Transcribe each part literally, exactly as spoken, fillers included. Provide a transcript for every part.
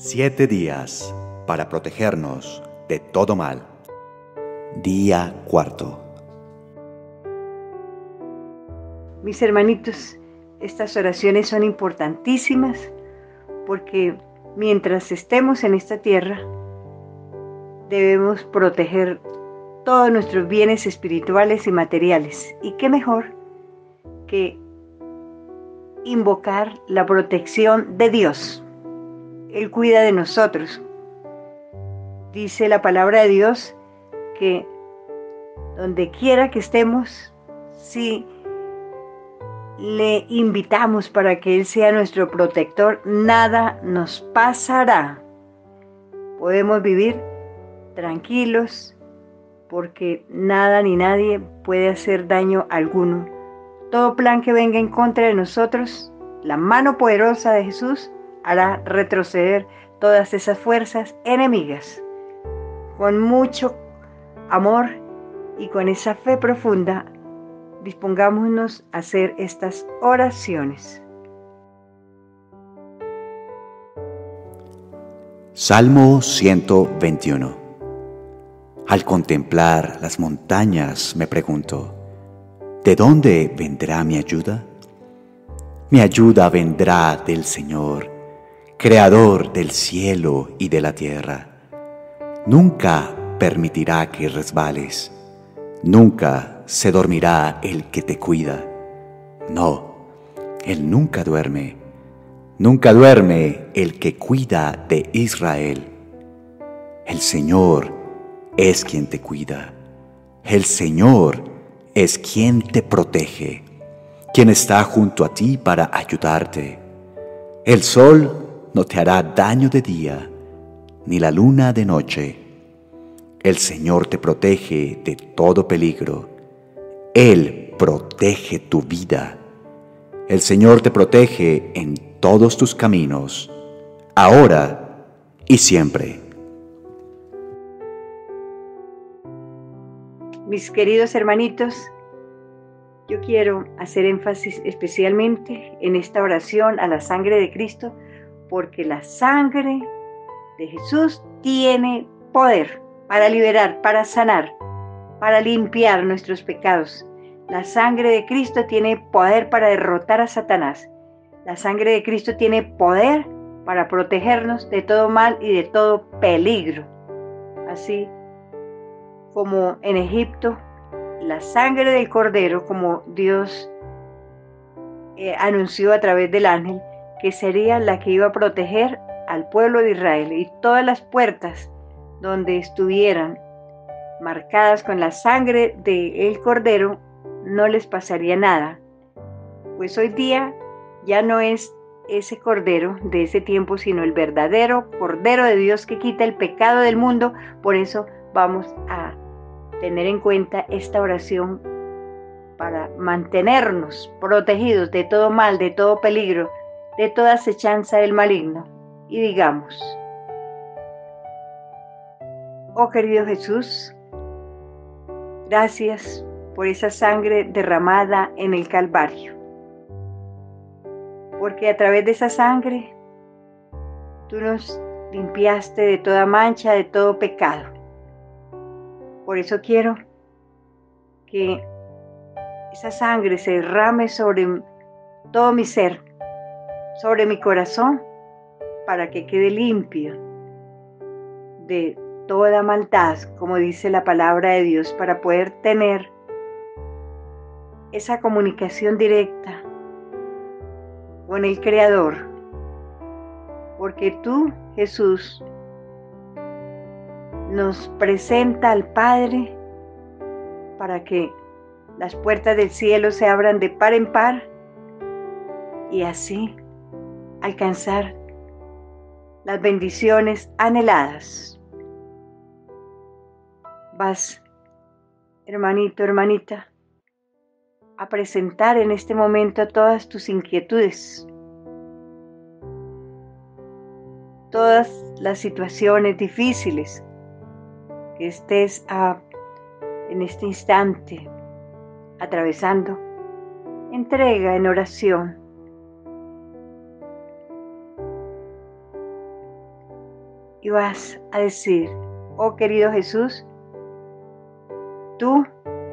Siete días para protegernos de todo mal. Día cuarto. Mis hermanitos, estas oraciones son importantísimas porque mientras estemos en esta tierra, debemos proteger todos nuestros bienes espirituales y materiales. ¿Y qué mejor que invocar la protección de Dios? Él cuida de nosotros. Dice la palabra de Dios que donde quiera que estemos, si le invitamos para que Él sea nuestro protector, nada nos pasará. Podemos vivir tranquilos porque nada ni nadie puede hacer daño alguno. Todo plan que venga en contra de nosotros, la mano poderosa de Jesús hará retroceder todas esas fuerzas enemigas. Con mucho amor y con esa fe profunda, dispongámonos a hacer estas oraciones. Salmo ciento veintiuno. Al contemplar las montañas me pregunto, ¿de dónde vendrá mi ayuda? Mi ayuda vendrá del Señor, Creador del cielo y de la tierra. Nunca permitirá que resbales, nunca se dormirá el que te cuida. No, Él nunca duerme, nunca duerme el que cuida de Israel. El Señor es quien te cuida, el Señor es quien te protege, quien está junto a ti para ayudarte. El sol no te hará daño de día, ni la luna de noche. El Señor te protege de todo peligro. Él protege tu vida. El Señor te protege en todos tus caminos, ahora y siempre. Mis queridos hermanitos, yo quiero hacer énfasis especialmente en esta oración a la sangre de Cristo, porque la sangre de Jesús tiene poder para liberar, para sanar, para limpiar nuestros pecados. La sangre de Cristo tiene poder para derrotar a Satanás. La sangre de Cristo tiene poder para protegernos de todo mal y de todo peligro. Así como en Egipto, la sangre del cordero, como Dios eh, anunció a través del ángel, que sería la que iba a proteger al pueblo de Israel, y todas las puertas donde estuvieran marcadas con la sangre del cordero, no les pasaría nada. Pues hoy día ya no es ese cordero de ese tiempo, sino el verdadero Cordero de Dios que quita el pecado del mundo. Por eso vamos a tener en cuenta esta oración para mantenernos protegidos de todo mal, de todo peligro, de toda acechanza del maligno. Y digamos: oh querido Jesús, gracias por esa sangre derramada en el Calvario, porque a través de esa sangre tú nos limpiaste de toda mancha, de todo pecado. Por eso quiero que esa sangre se derrame sobre todo mi ser, sobre mi corazón, para que quede limpio de toda maldad, como dice la palabra de Dios, para poder tener esa comunicación directa con el Creador. Porque tú, Jesús, nos presenta al Padre para que las puertas del cielo se abran de par en par y así alcanzar las bendiciones anheladas. Vas, hermanito, hermanita, a presentar en este momento todas tus inquietudes, todas las situaciones difíciles que estés a, en este instante atravesando. Entrega en oración y vas a decir: oh querido Jesús, tú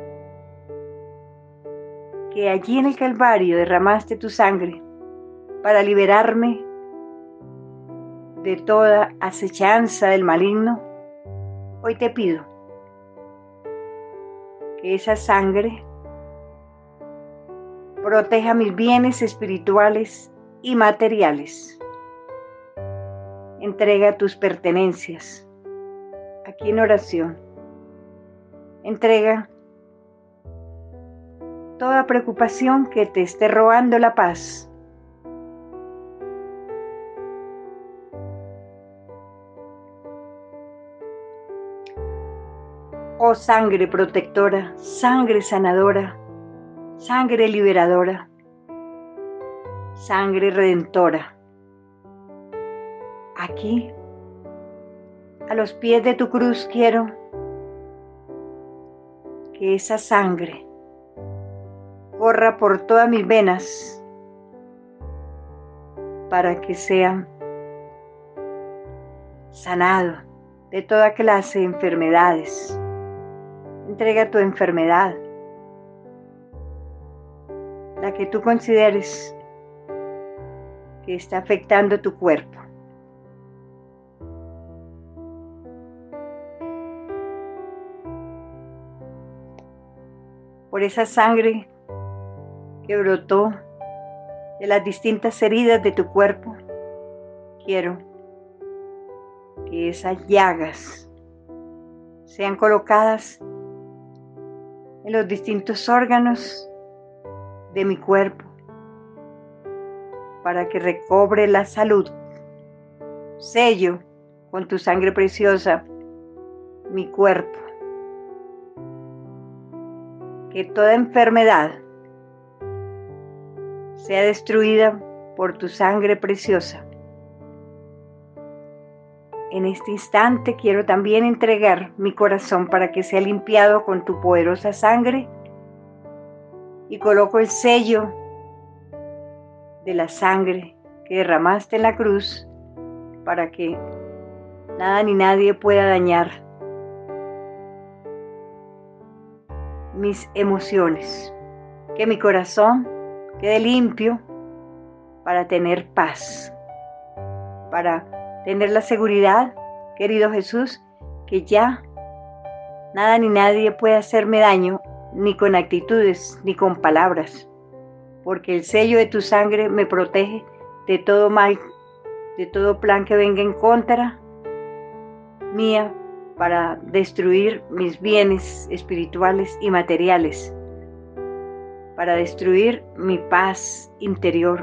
que allí en el Calvario derramaste tu sangre para liberarme de toda acechanza del maligno, hoy te pido que esa sangre proteja mis bienes espirituales y materiales. Entrega tus pertenencias aquí en oración. Entrega toda preocupación que te esté robando la paz. Oh sangre protectora, sangre sanadora, sangre liberadora, sangre redentora. Aquí, a los pies de tu cruz, quiero que esa sangre corra por todas mis venas para que sean sanado de toda clase de enfermedades. Entrega tu enfermedad, la que tú consideres que está afectando tu cuerpo. Por esa sangre que brotó de las distintas heridas de tu cuerpo, quiero que esas llagas sean colocadas en los distintos órganos de mi cuerpo para que recobre la salud. Sello con tu sangre preciosa mi cuerpo. Que toda enfermedad sea destruida por tu sangre preciosa. En este instante quiero también entregar mi corazón para que sea limpiado con tu poderosa sangre y coloco el sello de la sangre que derramaste en la cruz para que nada ni nadie pueda dañar mis emociones. Que mi corazón quede limpio para tener paz, para tener la seguridad, querido Jesús, que ya nada ni nadie puede hacerme daño, ni con actitudes, ni con palabras, porque el sello de tu sangre me protege de todo mal, de todo plan que venga en contra mía para destruir mis bienes espirituales y materiales, para destruir mi paz interior,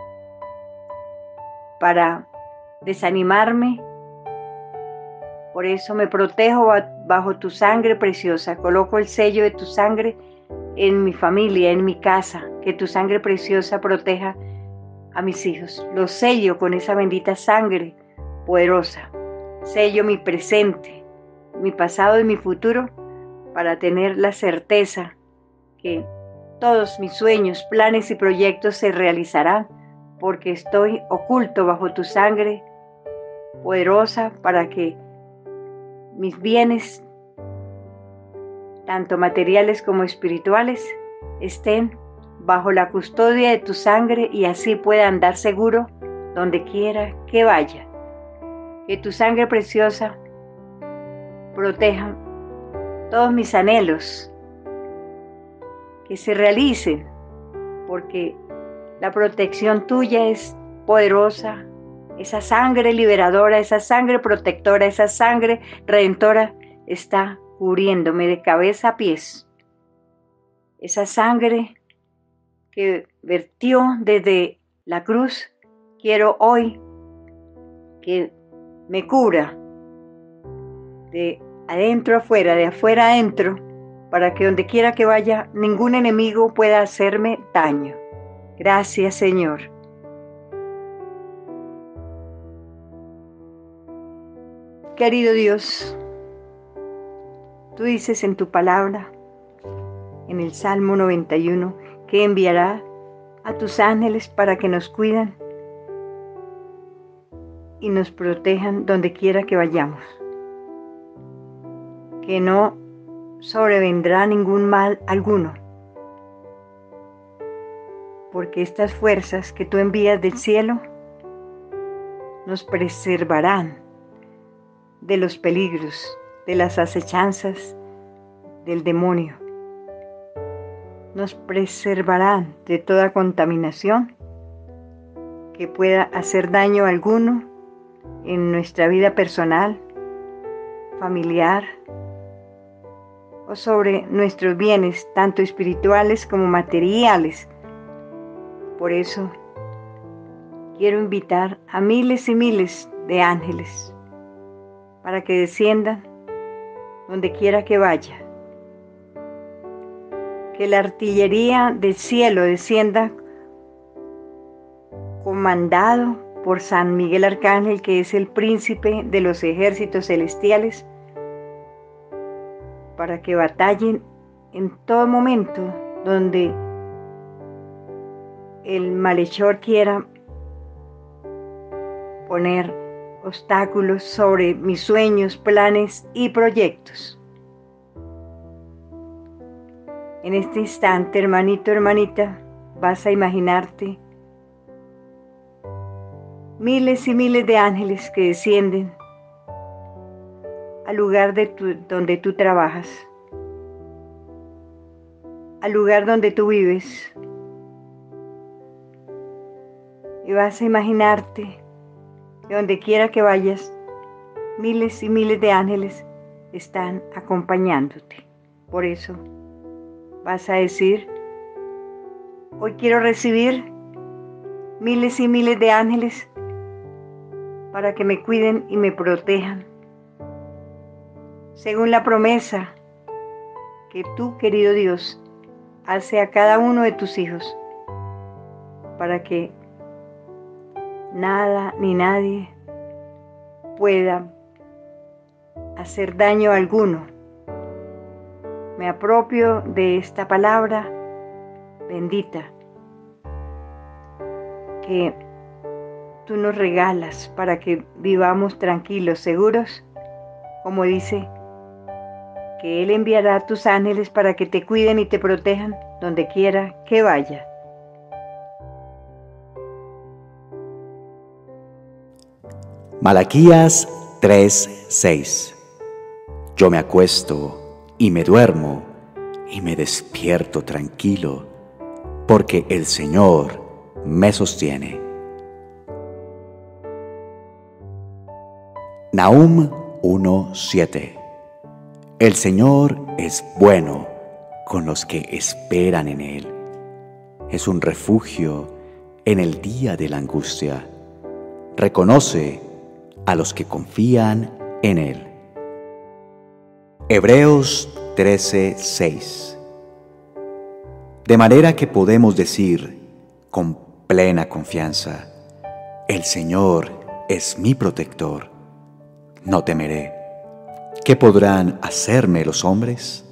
para desanimarme. Por eso me protejo bajo tu sangre preciosa. Coloco el sello de tu sangre en mi familia, en mi casa. Que tu sangre preciosa proteja a mis hijos. Los sello con esa bendita sangre poderosa. Sello mi presente, mi pasado y mi futuro para tener la certeza que todos mis sueños, planes y proyectos se realizarán porque estoy oculto bajo tu sangre poderosa para que mis bienes, tanto materiales como espirituales, estén bajo la custodia de tu sangre y así pueda andar seguro donde quiera que vaya. Que tu sangre preciosa proteja todos mis anhelos, que se realicen, porque la protección tuya es poderosa. Esa sangre liberadora, esa sangre protectora, esa sangre redentora está cubriéndome de cabeza a pies. Esa sangre que vertió desde la cruz, quiero hoy que me cubra de adentro a afuera, de afuera a adentro, para que donde quiera que vaya, ningún enemigo pueda hacerme daño. Gracias, Señor. Querido Dios, tú dices en tu palabra, en el Salmo noventa y uno, que enviará a tus ángeles para que nos cuiden y nos protejan donde quiera que vayamos. Que no sobrevendrá ningún mal alguno, porque estas fuerzas que tú envías del cielo nos preservarán de los peligros, de las acechanzas del demonio. Nos preservarán de toda contaminación que pueda hacer daño alguno en nuestra vida personal, familiar o sobre nuestros bienes, tanto espirituales como materiales. Por eso quiero invitar a miles y miles de ángeles para que desciendan donde quiera que vaya. Que la artillería del cielo descienda comandado por San Miguel Arcángel, que es el príncipe de los ejércitos celestiales, para que batallen en todo momento donde el malhechor quiera poner obstáculos sobre mis sueños, planes y proyectos. En este instante, hermanito, hermanita, vas a imaginarte miles y miles de ángeles que descienden al lugar de tu, donde tú trabajas, al lugar donde tú vives. Y vas a imaginarte que donde quiera que vayas, miles y miles de ángeles están acompañándote. Por eso vas a decir: hoy quiero recibir miles y miles de ángeles para que me cuiden y me protejan, según la promesa que tú, querido Dios, hace a cada uno de tus hijos, para que nada ni nadie pueda hacer daño alguno. Me apropio de esta palabra bendita que tú nos regalas para que vivamos tranquilos, seguros, como dice, que Él enviará a tus ángeles para que te cuiden y te protejan donde quiera que vaya. Malaquías tres seis. Yo me acuesto y me duermo y me despierto tranquilo, porque el Señor me sostiene. Nahum uno siete. El Señor es bueno con los que esperan en Él. Es un refugio en el día de la angustia. Reconoce a los que confían en Él. Hebreos trece seis. De manera que podemos decir con plena confianza: el Señor es mi protector. No temeré. ¿Qué podrán hacerme los hombres?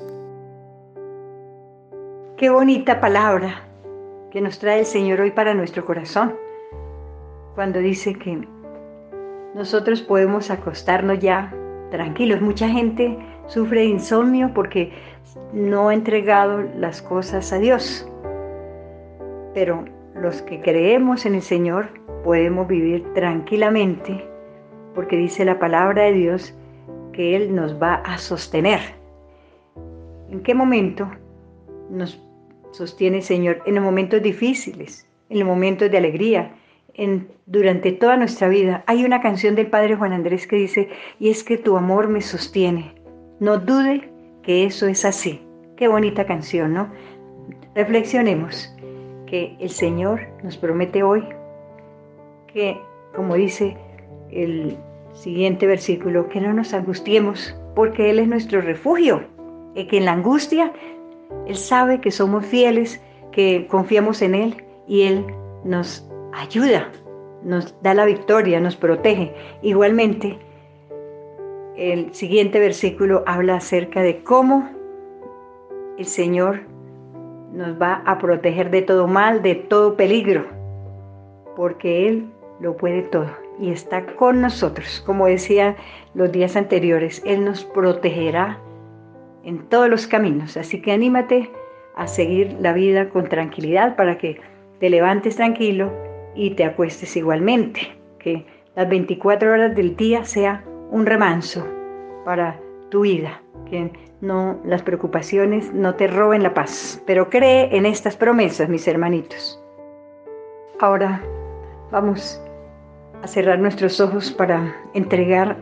Qué bonita palabra que nos trae el Señor hoy para nuestro corazón, cuando dice que nosotros podemos acostarnos ya tranquilos. Mucha gente sufre de insomnio porque no ha entregado las cosas a Dios, pero los que creemos en el Señor podemos vivir tranquilamente, porque dice la palabra de Dios que Él nos va a sostener. ¿En qué momento nos sostiene el Señor? En los momentos difíciles, en los momentos de alegría, en, durante toda nuestra vida. Hay una canción del Padre Juan Andrés que dice: y es que tu amor me sostiene. No dude que eso es así. Qué bonita canción, ¿no? Reflexionemos que el Señor nos promete hoy que, como dice el siguiente versículo, que no nos angustiemos, porque Él es nuestro refugio, y que en la angustia Él sabe que somos fieles, que confiamos en Él y Él nos ayuda, nos da la victoria, nos protege. Igualmente, el siguiente versículo habla acerca de cómo el Señor nos va a proteger de todo mal, de todo peligro, porque Él lo puede todo. y está con nosotros. Como decía los días anteriores, Él nos protegerá en todos los caminos. Así que anímate a seguir la vida con tranquilidad para que te levantes tranquilo y te acuestes igualmente. Que las veinticuatro horas del día sea un remanso para tu vida. Que no, las preocupaciones no te roben la paz. Pero cree en estas promesas, mis hermanitos. Ahora vamos a cerrar nuestros ojos para entregar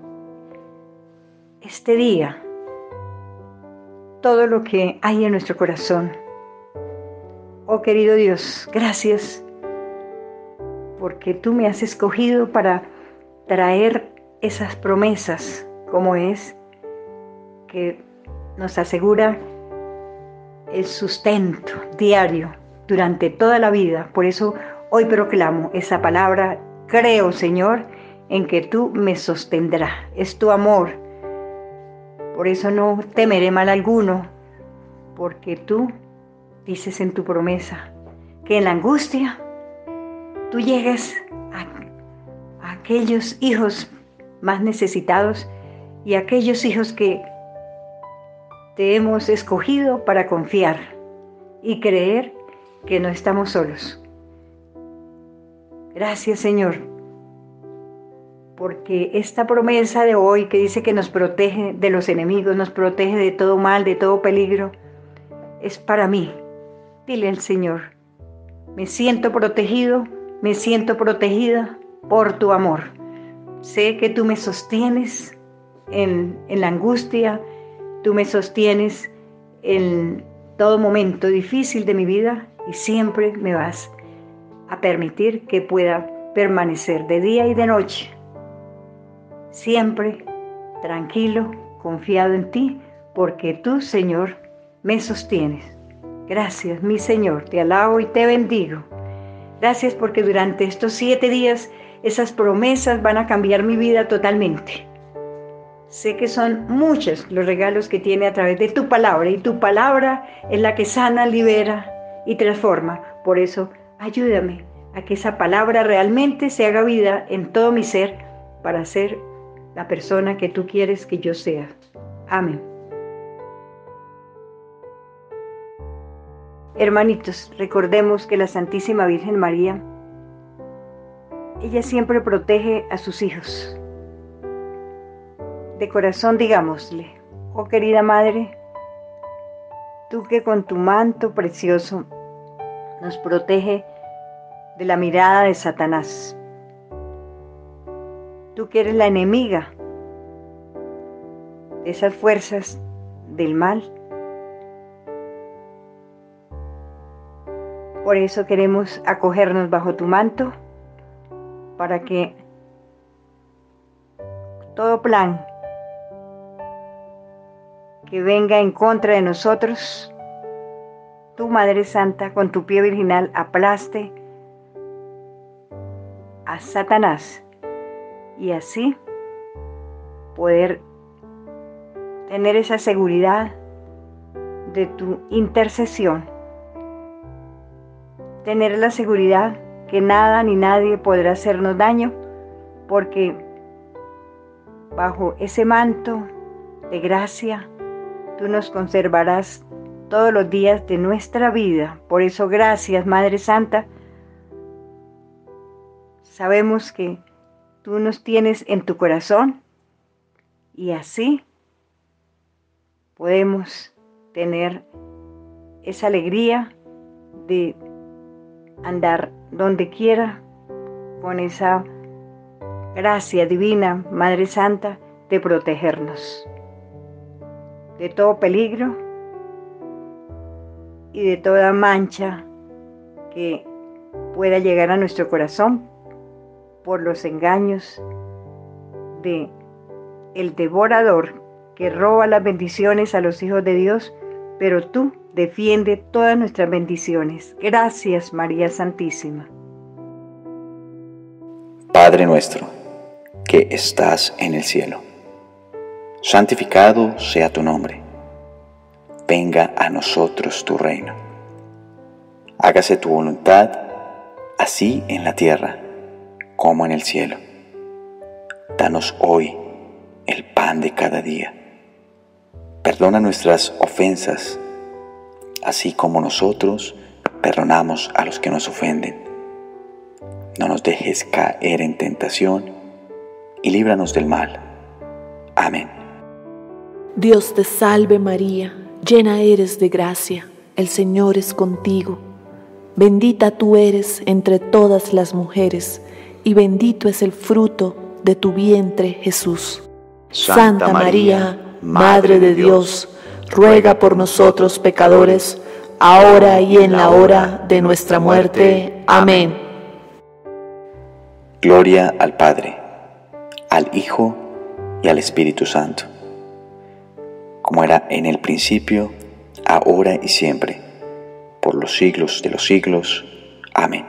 este día todo lo que hay en nuestro corazón. Oh querido Dios, gracias porque tú me has escogido para traer esas promesas, como es que nos asegura el sustento diario durante toda la vida. Por eso hoy proclamo esa palabra: creo, Señor, en que tú me sostendrás. Es tu amor. Por eso no temeré mal alguno, porque tú dices en tu promesa que en la angustia tú llegues a, a aquellos hijos más necesitados y a aquellos hijos que te hemos escogido para confiar y creer que no estamos solos. Gracias, Señor, porque esta promesa de hoy que dice que nos protege de los enemigos, nos protege de todo mal, de todo peligro, es para mí. Dile al Señor: me siento protegido, me siento protegida por tu amor. Sé que tú me sostienes en, en la angustia, tú me sostienes en todo momento difícil de mi vida y siempre me vas a permitir que pueda permanecer de día y de noche, siempre tranquilo, confiado en ti, porque tú, Señor, me sostienes. Gracias, mi Señor, te alabo y te bendigo. Gracias porque durante estos siete días esas promesas van a cambiar mi vida totalmente. Sé que son muchos los regalos que tiene a través de tu palabra, y tu palabra es la que sana, libera y transforma. Por eso, ayúdame a que esa palabra realmente se haga vida en todo mi ser para ser la persona que tú quieres que yo sea. Amén. Hermanitos, recordemos que la Santísima Virgen María, ella siempre protege a sus hijos. De corazón digámosle: oh querida Madre, tú que con tu manto precioso nos protege de la mirada de Satanás, tú que eres la enemiga de esas fuerzas del mal, por eso queremos acogernos bajo tu manto para que todo plan que venga en contra de nosotros, tu Madre Santa, con tu pie virginal, aplaste a Satanás y así poder tener esa seguridad de tu intercesión, tener la seguridad que nada ni nadie podrá hacernos daño, porque bajo ese manto de gracia tú nos conservarás todos los días de nuestra vida. Por eso, gracias, Madre Santa. Sabemos que tú nos tienes en tu corazón y así podemos tener esa alegría de andar donde quiera con esa gracia divina, Madre Santa, de protegernos de todo peligro y de toda mancha que pueda llegar a nuestro corazón por los engaños de el devorador que roba las bendiciones a los hijos de Dios, pero tú defiende todas nuestras bendiciones. Gracias, María Santísima. Padre nuestro, que estás en el cielo, santificado sea tu nombre. Venga a nosotros tu reino. Hágase tu voluntad, así en la tierra como en el cielo. Danos hoy el pan de cada día. Perdona nuestras ofensas, así como nosotros perdonamos a los que nos ofenden. No nos dejes caer en tentación y líbranos del mal. Amén. Dios te salve María, llena eres de gracia, el Señor es contigo. Bendita tú eres entre todas las mujeres, y bendito es el fruto de tu vientre, Jesús. Santa, Santa María, Madre de Dios, ruega por nosotros pecadores, ahora y en la hora de nuestra muerte. Amén. Gloria al Padre, al Hijo y al Espíritu Santo, como era en el principio, ahora y siempre, por los siglos de los siglos. Amén.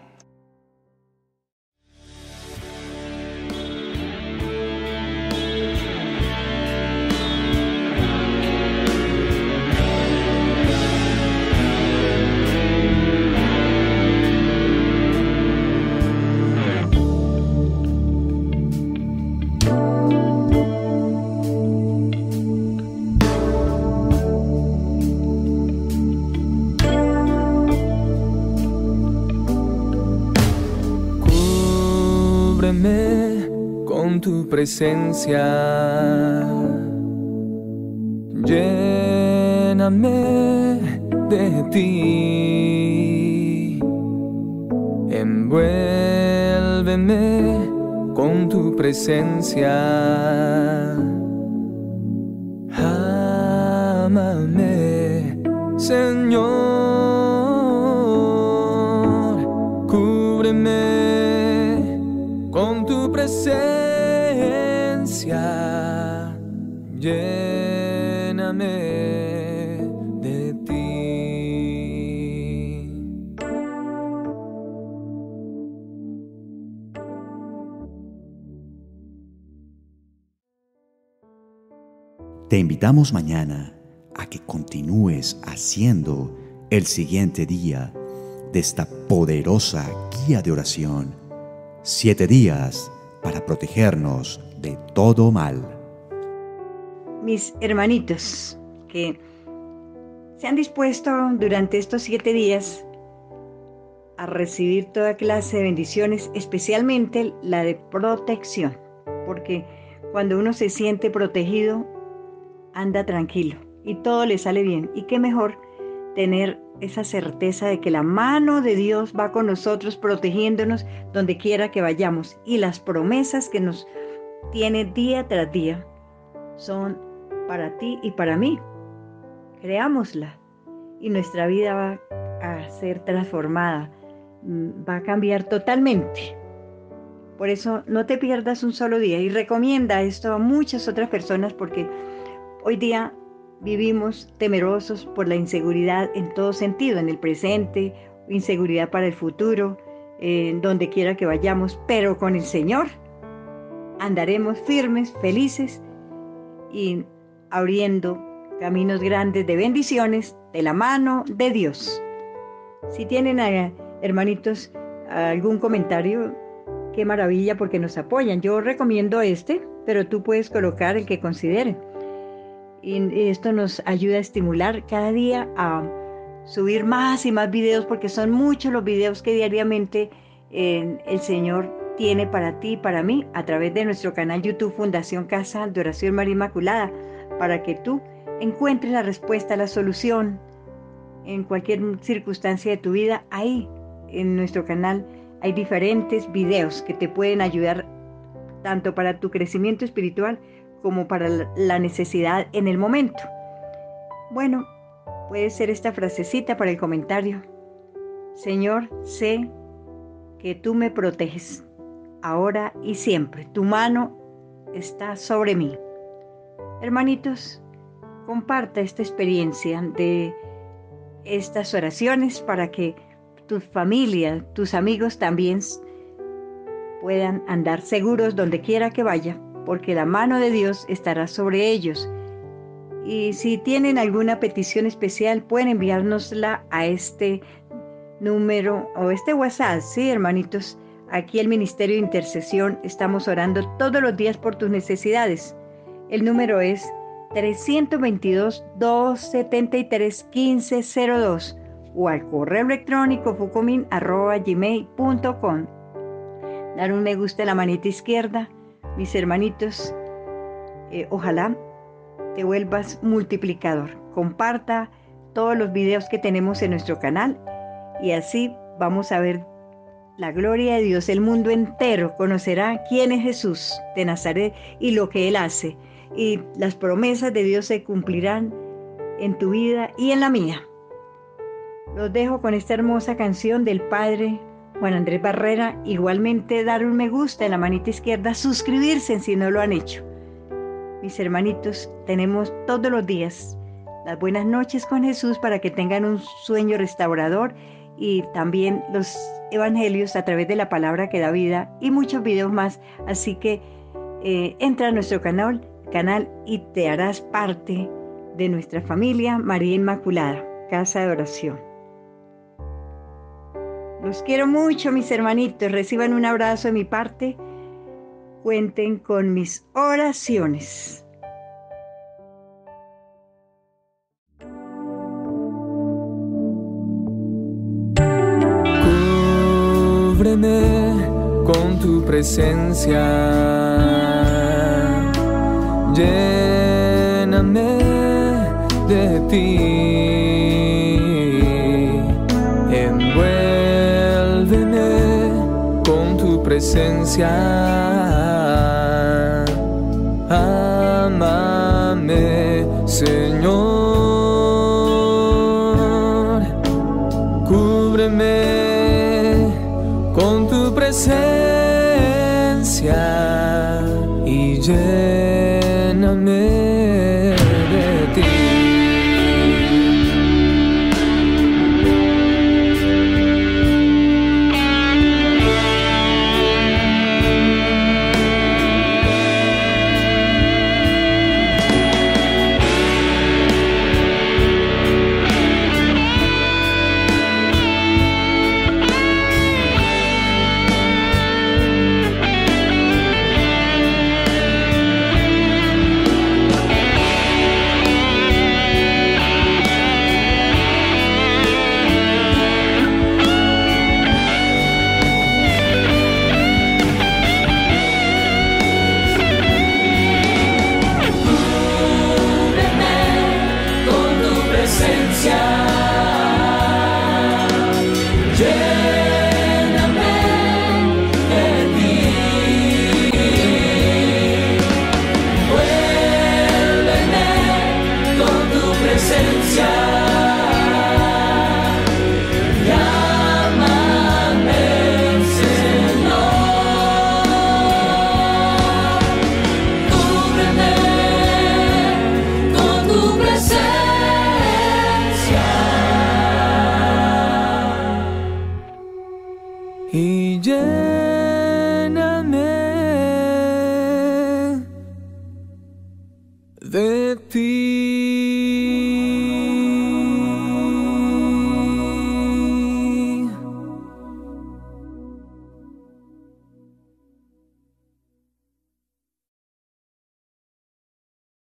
Con tu presencia, lléname de ti, envuélveme con tu presencia, ámame, Señor, cúbreme con tu presencia, lléname de ti. Te invitamos mañana a que continúes haciendo el siguiente día de esta poderosa guía de oración. Siete días para protegernos de todo mal. Mis hermanitos que se han dispuesto durante estos siete días a recibir toda clase de bendiciones, especialmente la de protección, porque cuando uno se siente protegido, anda tranquilo y todo le sale bien. Y qué mejor tener esa certeza de que la mano de Dios va con nosotros, protegiéndonos donde quiera que vayamos. Y las promesas que nos tiene día tras día son para ti y para mí. Creámosla y nuestra vida va a ser transformada, va a cambiar totalmente. Por eso no te pierdas un solo día y recomienda esto a muchas otras personas, porque hoy día vivimos temerosos por la inseguridad en todo sentido, en el presente, inseguridad para el futuro, en donde quiera que vayamos, pero con el Señor andaremos firmes, felices y abriendo caminos grandes de bendiciones de la mano de Dios. Si tienen, hermanitos, algún comentario, qué maravilla, porque nos apoyan. Yo recomiendo este, pero tú puedes colocar el que consideren. Y esto nos ayuda a estimular cada día a subir más y más videos, porque son muchos los videos que diariamente eh, el Señor tiene para ti y para mí a través de nuestro canal YouTube Fundación Casa de Oración María Inmaculada, para que tú encuentres la respuesta, la solución en cualquier circunstancia de tu vida. Ahí en nuestro canal hay diferentes videos que te pueden ayudar tanto para tu crecimiento espiritual como para la necesidad en el momento. Bueno, puede ser esta frasecita para el comentario. Señor, sé que tú me proteges, ahora y siempre. Tu mano está sobre mí. Hermanitos, comparta esta experiencia de estas oraciones para que tu familia, tus amigos también puedan andar seguros donde quiera que vaya, porque la mano de Dios estará sobre ellos. Y si tienen alguna petición especial, pueden enviárnosla a este número o este WhatsApp, sí, hermanitos, aquí el Ministerio de Intercesión estamos orando todos los días por tus necesidades. El número es tres dos dos, dos siete tres, uno cinco cero dos o al correo electrónico fucomin arroba gmail punto com. Dar un me gusta en la manita izquierda, mis hermanitos, eh, ojalá te vuelvas multiplicador. Comparta todos los videos que tenemos en nuestro canal y así vamos a ver la gloria de Dios. El mundo entero conocerá quién es Jesús de Nazaret y lo que Él hace. Y las promesas de Dios se cumplirán en tu vida y en la mía. Los dejo con esta hermosa canción del Padre Juan Andrés Barrera. Igualmente dar un me gusta en la manita izquierda, suscribirse si no lo han hecho. Mis hermanitos, tenemos todos los días las buenas noches con Jesús para que tengan un sueño restaurador y también los evangelios a través de la palabra que da vida y muchos videos más. Así que eh, entra a nuestro canal, canal y te harás parte de nuestra familia María Inmaculada, Casa de Oración. Los quiero mucho, mis hermanitos. Reciban un abrazo de mi parte. Cuenten con mis oraciones. Cúbreme con tu presencia, lléname de ti, envuélveme con tu presencia, ámame, Señor, cúbreme con tu presencia y lléname de ti. Y lléname de ti.